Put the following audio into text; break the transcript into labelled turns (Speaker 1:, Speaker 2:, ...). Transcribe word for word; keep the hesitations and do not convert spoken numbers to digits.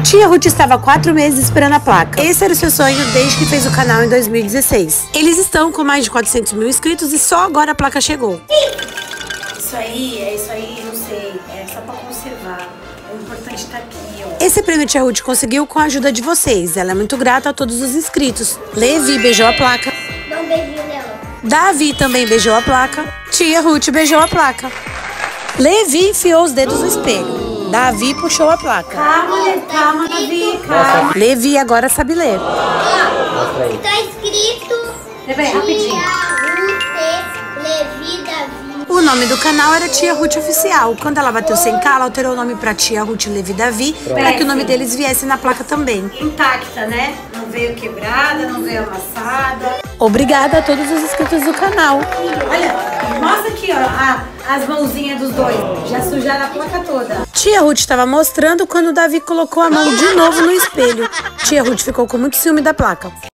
Speaker 1: Tia Ruth estava há quatro meses esperando a placa. Esse era o seu sonho desde que fez o canal em dois mil e dezesseis. Eles estão com mais de quatrocentos mil inscritos e só agora a placa chegou.
Speaker 2: Isso aí, é isso aí, não sei. É só pra conservar. O importante tá aqui, ó.
Speaker 1: Esse prêmio Tia Ruth conseguiu com a ajuda de vocês. Ela é muito grata a todos os inscritos. Levi beijou a placa.
Speaker 3: Dá um beijinho nela.
Speaker 1: Davi também beijou a placa. Tia Ruth beijou a placa. Levi enfiou os dedos no espelho. Davi puxou a placa.
Speaker 2: Calma, Le... calma, Davi, calma.
Speaker 1: Levi agora sabe ler.
Speaker 3: Ó, tá escrito
Speaker 2: Levi, rapidinho.
Speaker 3: Tia Ruth, Levi, Davi.
Speaker 1: O nome do canal era Tia Ruth Oficial. Quando ela bateu cem k, ela alterou o nome pra Tia Ruth Levi Davi, para que o nome deles viesse na placa também.
Speaker 2: Intacta, né? Não veio quebrada, não veio amassada.
Speaker 1: Obrigada a todos os inscritos do canal.
Speaker 2: Olha, mostra aqui, ó, a, as mãozinhas dos dois. Já sujaram a placa toda.
Speaker 1: Tia Ruth estava mostrando quando o Davi colocou a mão de novo no espelho. Tia Ruth ficou com muito ciúme da placa.